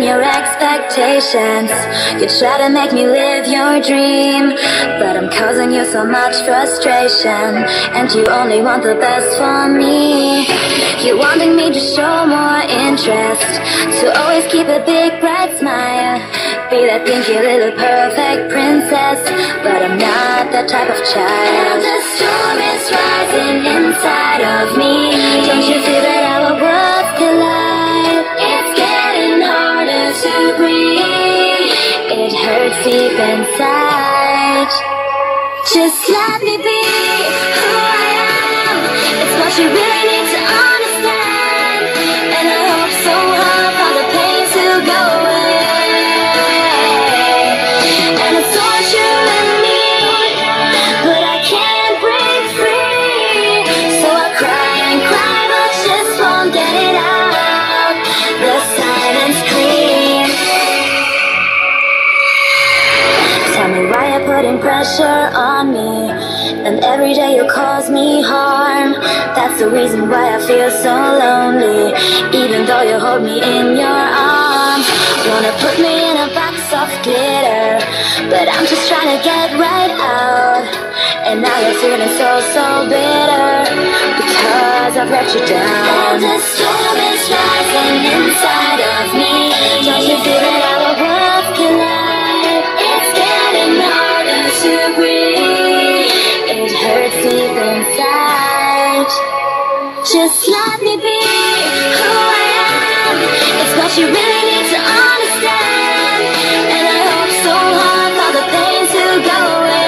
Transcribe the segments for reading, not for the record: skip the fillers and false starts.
your expectations. You try to make me live your dream, but I'm causing you so much frustration, and you only want the best for me. You're wanting me to show more interest, to always keep a big bright smile, be that pinky little perfect princess, but I'm not that type of child. And the storm is rising inside of me. Don't you feel that our worlds collide? It's getting harder to breathe. It hurts deep inside. Just let me be who I am. It's what you really need to understand, and I hope so hard for the pain to go away. And it's torturing me, but I can't break free. So I cry and cry, but just won't get it out. The silence screams. Tell me why you're putting pressure on me, and every day you cause me harm. That's the reason why I feel so lonely, even though you hold me in your arms. Wanna put me in a box of glitter, but I'm just trying to get right out. And now you're feeling so, so bitter, because I've let you down. And the storm is rising inside of me. Don't you feel that our worlds collide? It's getting harder to breathe. It hurts deep inside. Just let me be who I am. It's what you really need to understand, and I hope so hard for the pain to go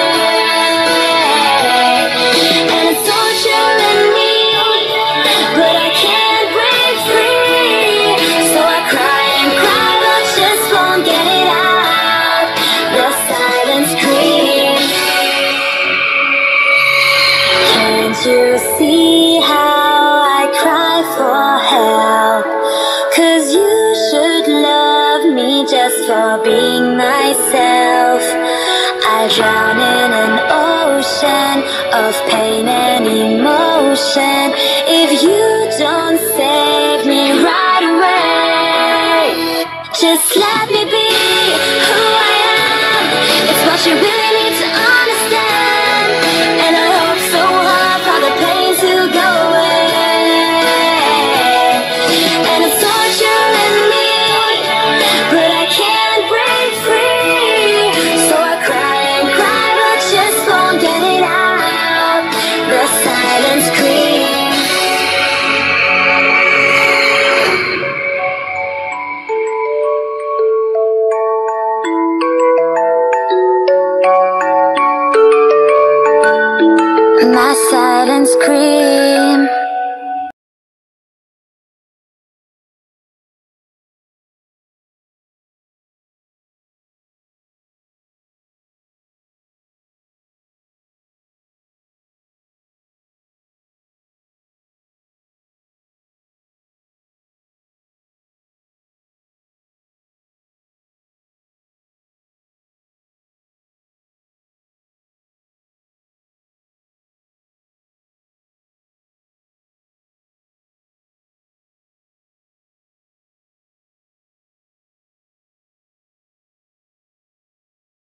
away. And it's torturing me, but I can't break free. So I cry and cry, but just won't get it out. The silence screams. Can't you see how I cry for help? 'Cause you should love me just for being myself. I drown in an ocean of pain and emotion if you don't save me right away. Just let me be who I am. It's what you really need to understand, and I hope so hard for the pain to go away. And it's torturing me, but I can't break free. So I cry and cry, but just won't get it out. The silence screams. My silence screams.